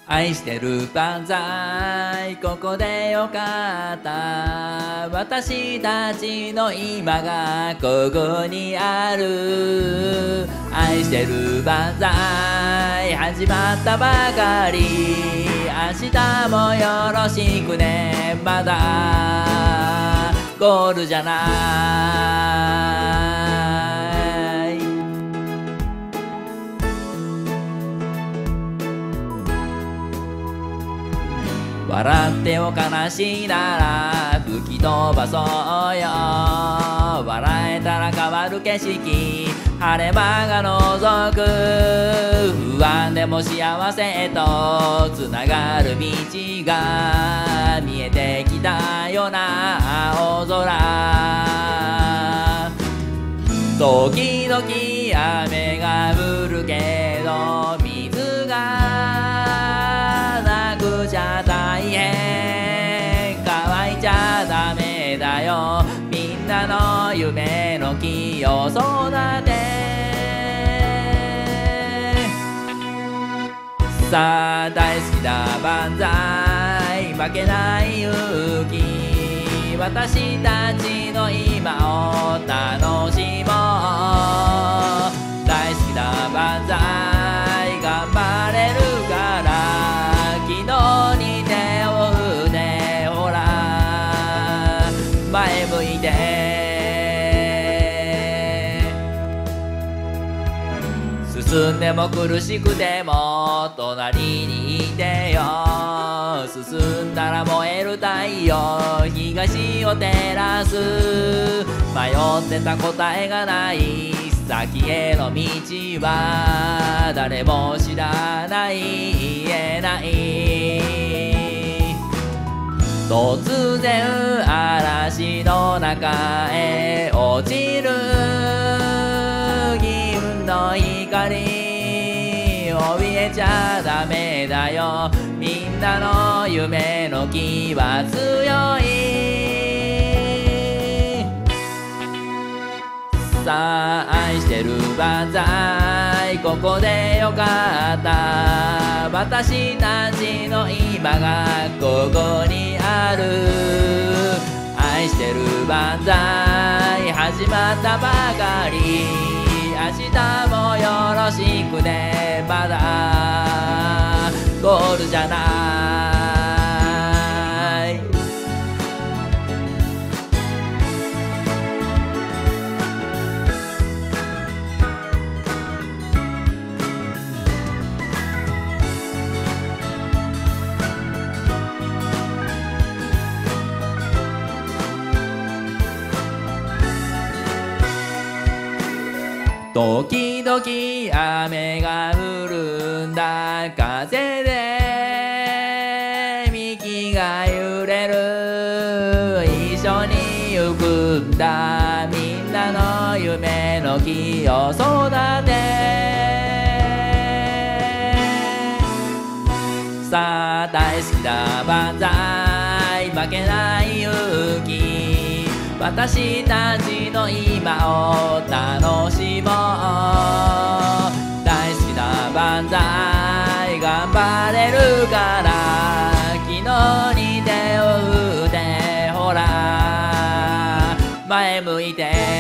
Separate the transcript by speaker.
Speaker 1: 愛してる万歳、ここでよかった。私たちの今がここにある。愛してる万歳、始まったばかり。明日もよろしくね。まだゴールじゃない。笑ってお悲しいなら吹き飛ばそうよ。笑えたら変わる景色、晴れ間が覗く。不安でも幸せへとつながる道が見えてきたような青空。時々雨が降るけど水がなくちゃ大変。乾いちゃダメだよ。みんなの夢の木を育て。さあ大好きだ万歳、負けない勇気。私たちの今を楽しもう。大好きだ万歳、頑張れるから。昨日に手を振ってほら前向いて。進んでも苦しくても隣にいてよ。進んだら燃える太陽、東を照らす。迷ってた答えがない先への道は誰も知らない、言えない。突然嵐の中へ落ちる銀の光、怯えちゃダメだよ。みんなの夢の木は強い。さあ愛してる万歳、ここでよかった。私たちの今がここにある。愛してる万歳、始まったばかり。明日もよろしくね。まだゴールじゃない。時々雨が降るんだ。風で幹が揺れる。一緒に行くんだ。みんなの夢の木を育て。さあ大好きだ万歳、負けない勇気。私たちの今を楽しもう。大好きな万歳、頑張れるから。昨日に手を振ってほら前向いて。